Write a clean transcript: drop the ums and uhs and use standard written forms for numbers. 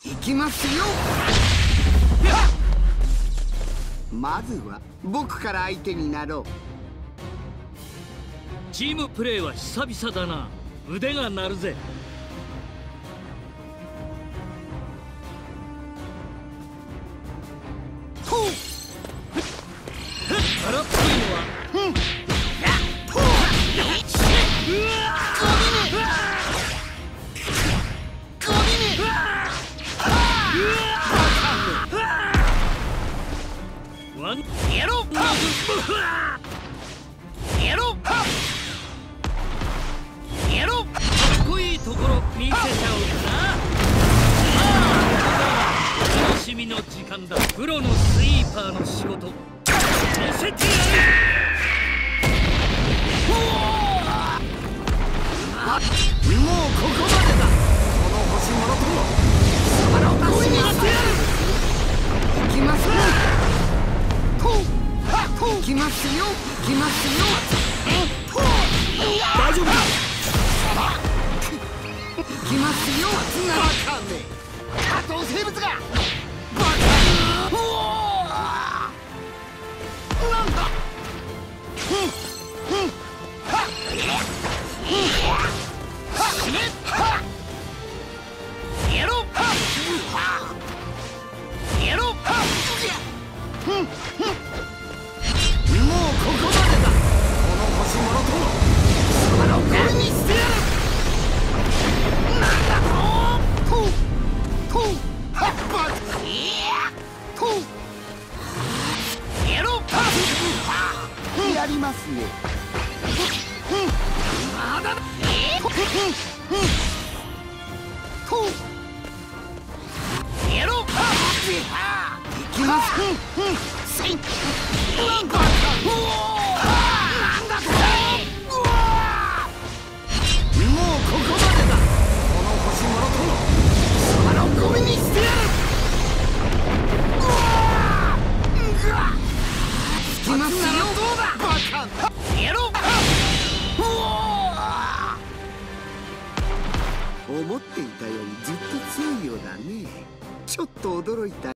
行きますよ。まずは僕から相手になろう。 チームプレーは久々だな。腕が鳴るぜ。空っぽいのはワンやろうやろうやろう。かっこいいところ見せちゃおうかな。楽しみの時間だ。プロのスイーパーの仕事見せてやる。 もうここまでだ。この星もろともあの星にしてやる。行きますよ。行きますよ。行きますよ。大丈夫だ。行きますよ。バカめ。加藤生物がバカ。なんだ。やろう。やろう。もうここまでだ。この星もろともこれにしてやる。なんだと。はっばやろう。やりますね。まだだ。やろう。行きます。なんだと。もうここまでだ。この星もろともあのゴミにしてやる。行きますよ。どうだバカ。やろう。思っていたよりずっと強いようだね。ちょっと驚いた。